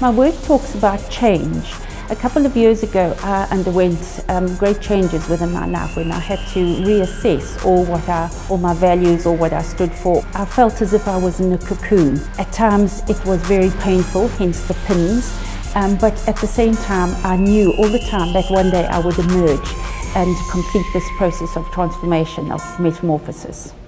My work talks about change. A couple of years ago I underwent great changes within my life when I had to reassess all my values or what I stood for. I felt as if I was in a cocoon. At times it was very painful, hence the pins, but at the same time I knew all the time that one day I would emerge and complete this process of transformation, of metamorphosis.